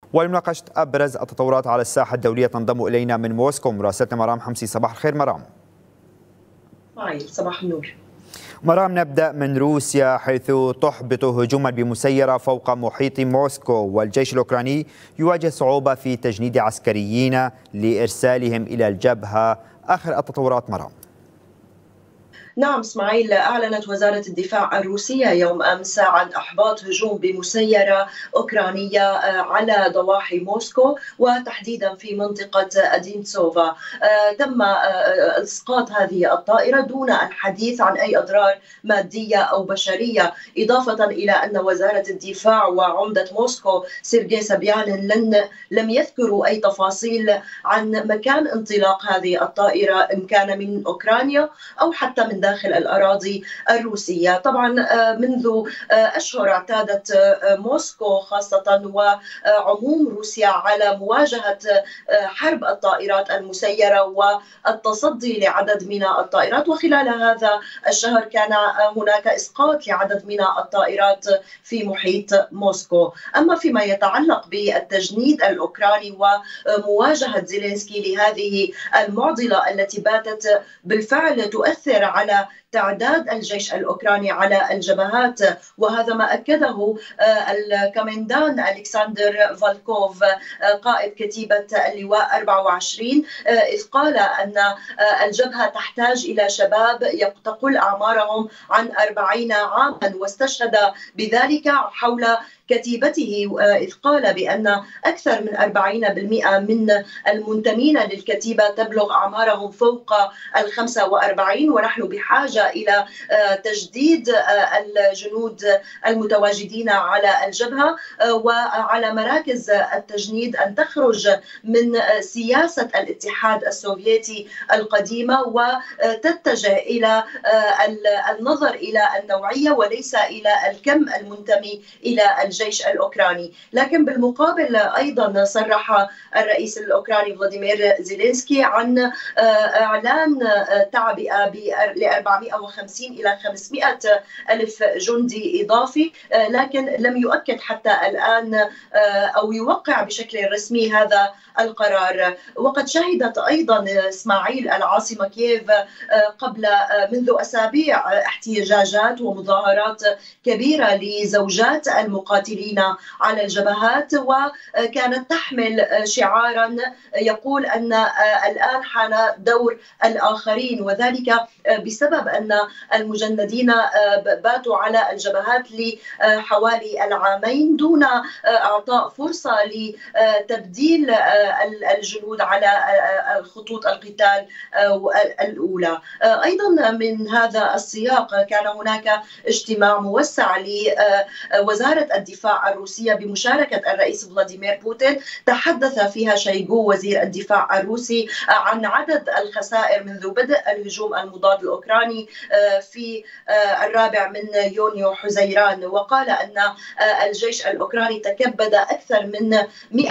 ولمناقشة أبرز التطورات على الساحة الدولية تنضم إلينا من موسكو مراسلتنا مرام حمصي. صباح الخير مرام. صباح النور. مرام، نبدأ من روسيا حيث تحبط هجوما بمسيرة فوق محيط موسكو، والجيش الأوكراني يواجه صعوبة في تجنيد عسكريين لإرسالهم إلى الجبهة. آخر التطورات مرام. نعم اسماعيل، أعلنت وزارة الدفاع الروسية يوم أمس عن إحباط هجوم بمسيرة أوكرانية على ضواحي موسكو وتحديدا في منطقة أدينتسوفا. تم إسقاط هذه الطائرة دون الحديث عن أي أضرار مادية أو بشرية، إضافة إلى أن وزارة الدفاع وعمدة موسكو سيرجي سبيانين لم يذكروا أي تفاصيل عن مكان انطلاق هذه الطائرة، إن كان من أوكرانيا أو حتى من داخل الأراضي الروسية. طبعا منذ أشهر اعتادت موسكو خاصة وعموم روسيا على مواجهة حرب الطائرات المسيرة والتصدي لعدد من الطائرات، وخلال هذا الشهر كان هناك إسقاط لعدد من الطائرات في محيط موسكو. أما فيما يتعلق بالتجنيد الأوكراني ومواجهة زيلينسكي لهذه المعضلة التي باتت بالفعل تؤثر على تعداد الجيش الأوكراني على الجبهات، وهذا ما أكده الكومندان ألكسندر فالكوف قائد كتيبة اللواء 24، إذ قال أن الجبهة تحتاج إلى شباب تقل أعمارهم عن 40 عاما، واستشهد بذلك حول كتيبته، إذ قال بأن أكثر من 40% من المنتمين للكتيبة تبلغ أعمارهم فوق 45، ونحن بحاجة إلى تجديد الجنود المتواجدين على الجبهة وعلى مراكز التجنيد أن تخرج من سياسة الاتحاد السوفيتي القديمة وتتجه إلى النظر إلى النوعية وليس إلى الكم المنتمي إلى الجيش الأوكراني. لكن بالمقابل أيضا صرح الرئيس الأوكراني فلاديمير زيلينسكي عن إعلان تعبئة ل 450 إلى 500 ألف جندي إضافي، لكن لم يؤكد حتى الآن أو يوقع بشكل رسمي هذا القرار. وقد شهدت أيضا إسماعيل العاصمة كييف منذ أسابيع احتجاجات ومظاهرات كبيرة لزوجات المقاتلين على الجبهات، وكانت تحمل شعارا يقول أن الآن حان دور الآخرين، وذلك بسبب أن المجندين باتوا على الجبهات لحوالي العامين دون إعطاء فرصة لتبديل الجنود على خطوط القتال الأولى. أيضا من هذا السياق كان هناك اجتماع موسع لوزارة الدفاع الروسية بمشاركة الرئيس فلاديمير بوتين، تحدث فيها شويغو وزير الدفاع الروسي عن عدد الخسائر منذ بدء الهجوم المضاد الأوكراني في 4 يونيو حزيران، وقال أن الجيش الأوكراني تكبد أكثر من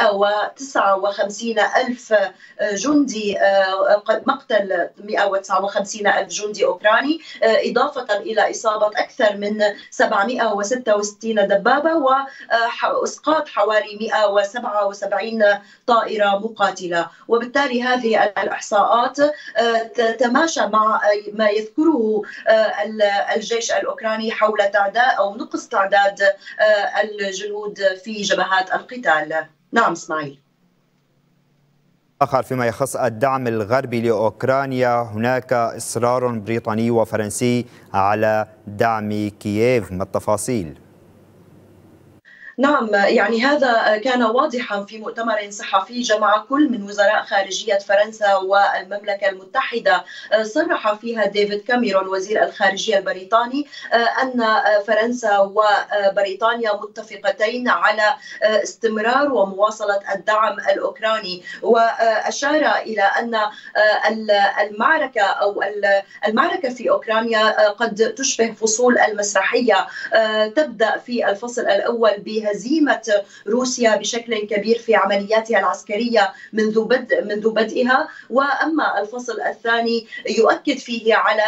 159 ألف جندي، مقتل 159 ألف جندي أوكراني، إضافة إلى إصابة أكثر من 766 دبابة وإسقاط حوالي 177 طائرة مقاتلة. وبالتالي هذه الإحصاءات تتماشى مع ما يذكره الجيش الأوكراني حول تعداد أو نقص تعداد الجنود في جبهات القتال. نعم اسماعيل. آخر فيما يخص الدعم الغربي لأوكرانيا، هناك إصرار بريطاني وفرنسي على دعم كييف، ما التفاصيل؟ نعم، يعني هذا كان واضحا في مؤتمر صحفي جمع كل من وزراء خارجية فرنسا والمملكة المتحدة. صرح فيها ديفيد كاميرون وزير الخارجية البريطاني أن فرنسا وبريطانيا متفقتين على استمرار ومواصلة الدعم الأوكراني، وأشار إلى أن المعركة في أوكرانيا قد تشبه فصول المسرحية، تبدأ في الفصل الأول لهزيمة روسيا بشكل كبير في عملياتها العسكرية منذ بدئها. وأما الفصل الثاني يؤكد فيه على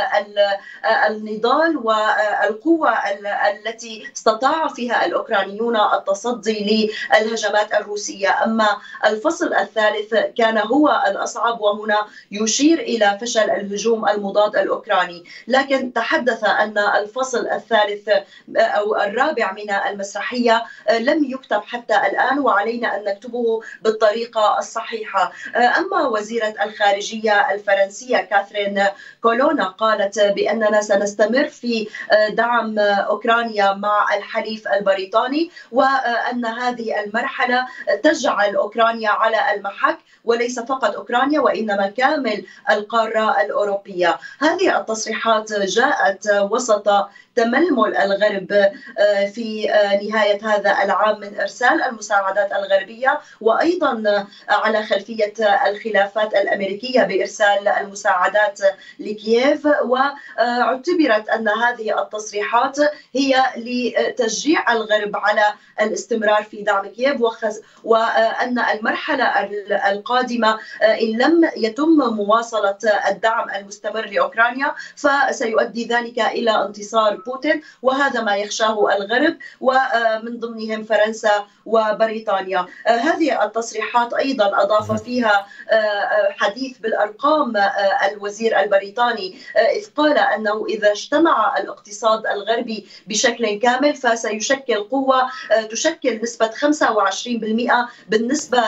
النضال والقوة التي استطاع فيها الأوكرانيون التصدي للهجمات الروسية. أما الفصل الثالث كان هو الأصعب، وهنا يشير إلى فشل الهجوم المضاد الأوكراني. لكن تحدث أن الفصل الثالث أو الرابع من المسرحية لم يكتب حتى الآن، وعلينا أن نكتبه بالطريقة الصحيحة. أما وزيرة الخارجية الفرنسية كاثرين كولونا قالت بأننا سنستمر في دعم أوكرانيا مع الحليف البريطاني، وأن هذه المرحلة تجعل أوكرانيا على المحك، وليس فقط أوكرانيا وإنما كامل القارة الأوروبية. هذه التصريحات جاءت وسط تململ الغرب في نهاية هذا العام من إرسال المساعدات الغربية، وأيضا على خلفية الخلافات الأمريكية بإرسال المساعدات لكييف. واعتبرت أن هذه التصريحات هي لتشجيع الغرب على الاستمرار في دعم كييف، وأن المرحلة القادمة إن لم يتم مواصلة الدعم المستمر لأوكرانيا فسيؤدي ذلك إلى انتصار بوتين، وهذا ما يخشاه الغرب ومن ضمنهم فرنسا وبريطانيا. هذه التصريحات أيضا أضاف فيها حديث بالأرقام الوزير البريطاني، إذ قال أنه إذا اجتمع الاقتصاد الغربي بشكل كامل فسيشكل قوة تشكل نسبة 25% بالنسبة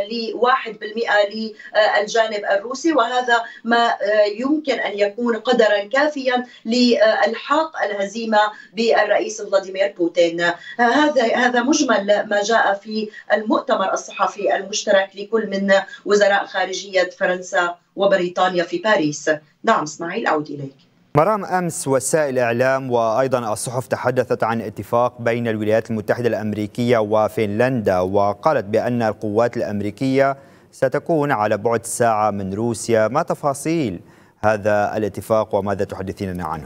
ل1% للجانب الروسي، وهذا ما يمكن أن يكون قدرا كافيا لإلحاق الهزيمة بالرئيس فلاديمير بوتين. هذا مجمل ما جاء في المؤتمر الصحفي المشترك لكل من وزراء خارجية فرنسا وبريطانيا في باريس. نعم اسماعيل، أعود إليك. مرام، أمس وسائل الإعلام وأيضا الصحف تحدثت عن اتفاق بين الولايات المتحدة الأمريكية وفنلندا، وقالت بأن القوات الأمريكية ستكون على بعد ساعة من روسيا. ما تفاصيل هذا الاتفاق وماذا تحدثيننا عنه؟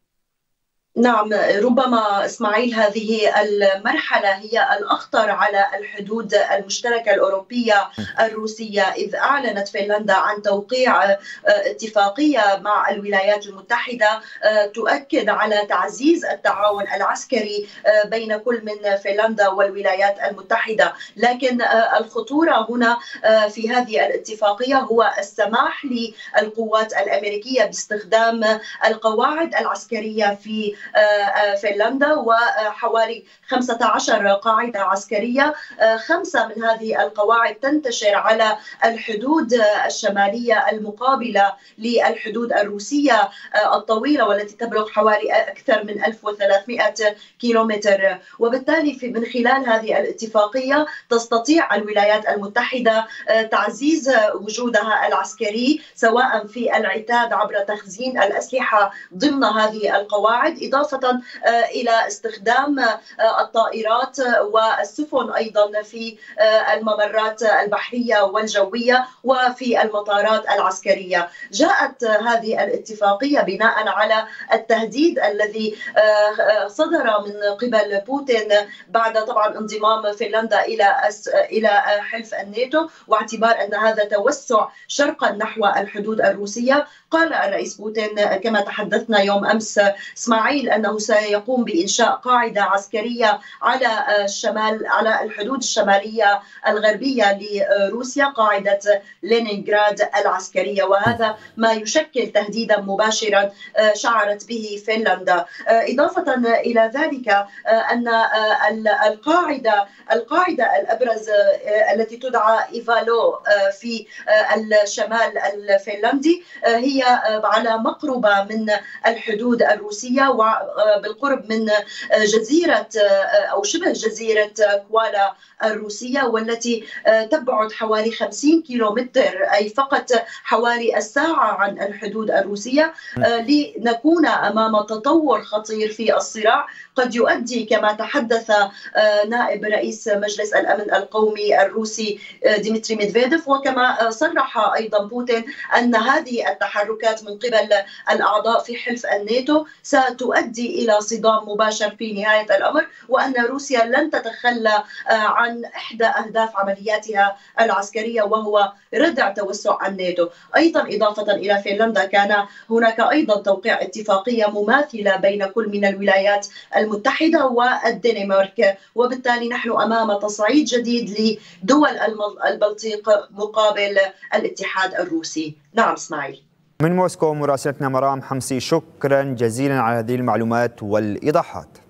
نعم، ربما اسماعيل هذه المرحلة هي الأخطر على الحدود المشتركة الأوروبية الروسية، إذ أعلنت فنلندا عن توقيع اتفاقية مع الولايات المتحدة تؤكد على تعزيز التعاون العسكري بين كل من فنلندا والولايات المتحدة. لكن الخطورة هنا في هذه الاتفاقية هو السماح للقوات الأمريكية باستخدام القواعد العسكرية في فنلندا، وحوالي 15 قاعدة عسكرية. 5 من هذه القواعد تنتشر على الحدود الشمالية المقابلة للحدود الروسية الطويلة والتي تبلغ حوالي أكثر من 1300 كيلومتر. وبالتالي من خلال هذه الاتفاقية تستطيع الولايات المتحدة تعزيز وجودها العسكري، سواء في العتاد عبر تخزين الأسلحة ضمن هذه القواعد، إضافة إلى استخدام الطائرات والسفن أيضا في الممرات البحرية والجوية وفي المطارات العسكرية. جاءت هذه الاتفاقية بناء على التهديد الذي صدر من قبل بوتين بعد طبعا انضمام فنلندا إلى حلف الناتو، واعتبار أن هذا توسع شرقا نحو الحدود الروسية. قال الرئيس بوتين كما تحدثنا يوم أمس اسماعيل أنه سيقوم بإنشاء قاعدة عسكرية على الحدود الشمالية الغربية لروسيا، قاعدة لينينغراد العسكرية، وهذا ما يشكل تهديدا مباشرا شعرت به فنلندا. إضافة إلى ذلك أن القاعدة الأبرز التي تدعى إيفالو في الشمال الفنلندي هي على مقربة من الحدود الروسية وبالقرب من جزيرة أو شبه جزيرة كوالا الروسية، والتي تبعد حوالي 50 كيلومتر، أي فقط حوالي الساعة عن الحدود الروسية. لنكون أمام تطور خطير في الصراع قد يؤدي كما تحدث نائب رئيس مجلس الأمن القومي الروسي ديمتري ميدفيديف، وكما صرح أيضا بوتين أن هذه التحركات من قبل الأعضاء في حلف الناتو ستؤدي تؤدي إلى صدام مباشر في نهاية الأمر، وأن روسيا لن تتخلى عن إحدى أهداف عملياتها العسكرية وهو ردع توسع الناتو. أيضا إضافة إلى فنلندا كان هناك أيضا توقيع اتفاقية مماثلة بين كل من الولايات المتحدة والدنمارك، وبالتالي نحن أمام تصعيد جديد لدول البلطيق مقابل الاتحاد الروسي. نعم اسماعيل. من موسكو مراسلتنا مرام حمصي، شكرا جزيلا على هذه المعلومات والإيضاحات.